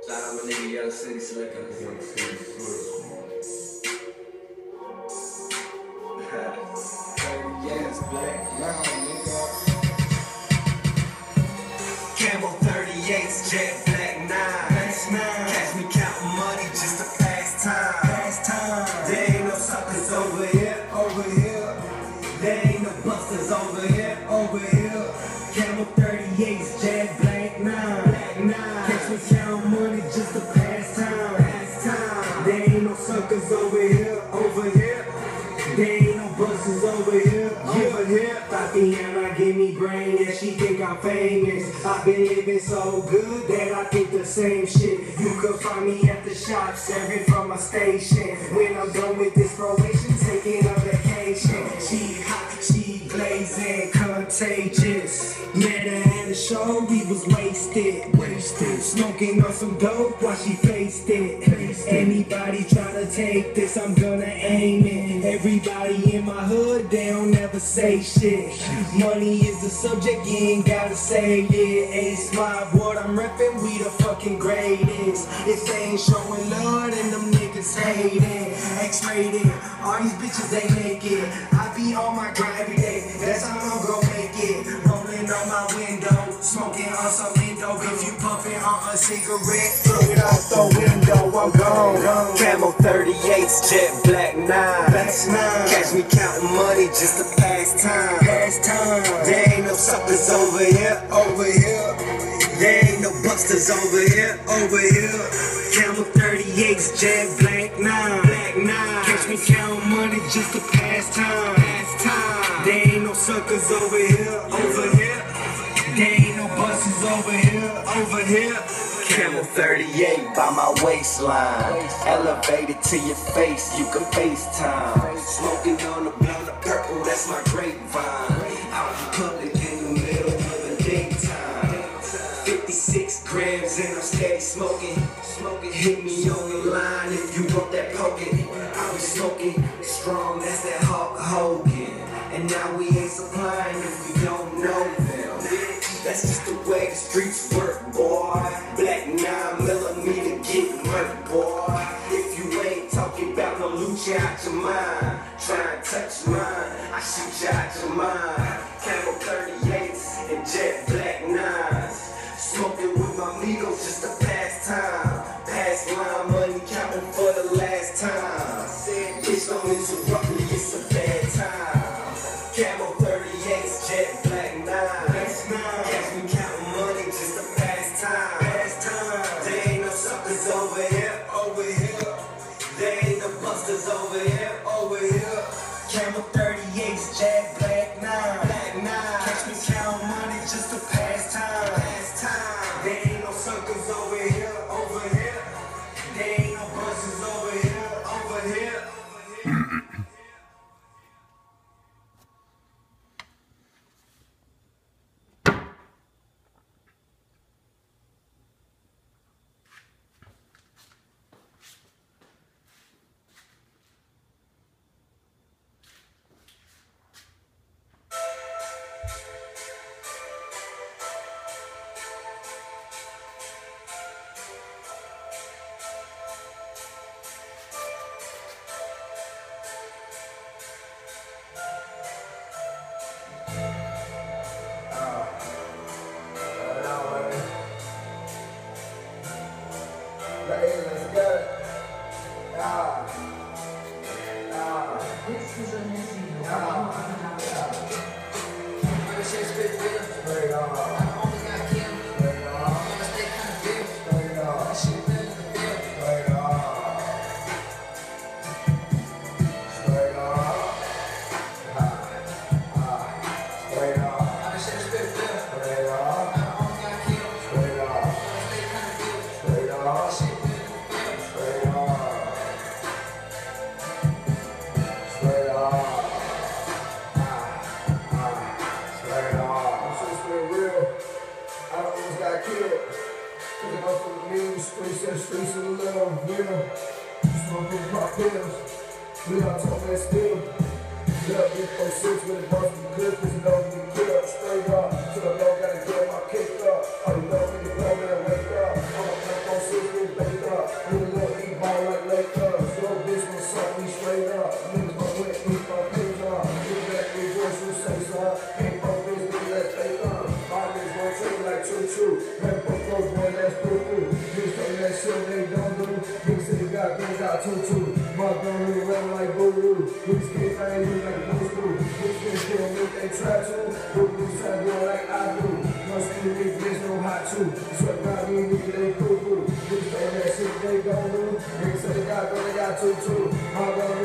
Shout out my nigga Young City Slicker. Yes, black. Now, nigga. Camel 38s, jet black 9. Catch me counting money just to pass time. There ain't no suckers over here. There ain't no busters over here. Camel 38s, jet black 9. Catch me counting money just to pass time. There ain't no suckers over here. There ain't no busters over here. Tatiana give me brain and she think I'm famous. I've been living so good that I think the same shit. You could find me at the shop serving from my station. When I'm done with this probation, taking a vacation. She hot, she blazing, contagious. Met her at the show, we was wasted. Smoking on some dope while she faced it. Anybody try to take this, I'm gonna aim it. Everybody in my hood, they don't ever say shit. Money is the subject, you ain't gotta say it. Ace Mob, what I'm reppin', we the fucking greatest. If they ain't showing love, then them niggas hating. X-rated, all these bitches they naked. I be on my grind every day, that's how I'm gon' make it. Rolling on my window, smoking on some window. If you puffin' on a cigarette, throw it out the window, I'm gone. Camel 38s, jet black 9. Catch me counting money just to pass time. There ain't no suckers over here. There ain't no busters over here. Camel 38s, jet black 9. Catch me counting money just to pass time. There ain't no suckers over here. There ain't no busters over here. Camel 38 by my waistline. Elevated to your face, you can FaceTime. Smoking on the blunt of purple, that's my grapevine. Out in public in the middle of the daytime. 56 grams and I'm steady smoking. Hit me on the line if you want that poking. I be smoking strong, that's that Hulk Hogan. And now we ain't supplying if we don't know them. That's just the way the streets work, boy. Black 9mm get murked, boy. If you ain't talking about no loot you out your mind, try and touch mine, I shoot you out your mind. Camel 38s and jet black 9s. Smoking with my amigos just to pass time. Pass line money counting for the last time. Bitch don't interrupt me, it's a bad time. Camel 38s, jet black 9. Catch me counting money just to pass time. There ain't no suckers over here. There ain't no busters over here. Camel 38s, jet black 9. Catch me counting money just to pass time. There ain't no suckers over here. There ain't no busters over here. Streets of the love, you know. Smoking my pills. We all talk that still. Look, big 46 with a bunch of good, cause you know we kill. Straight up, to the low, gotta get my kick up. All you know, we can blow, man, wake up. I'm a 46 with Hop on really running like voodoo. These kids ain't even like a school. These kids can't make they try to. These try to do it like I do. Must be these bitches know how to. Sweat about these niggas, they poo-poo. Niggas say that shit they gon' do. Niggas say they got to too. Hop on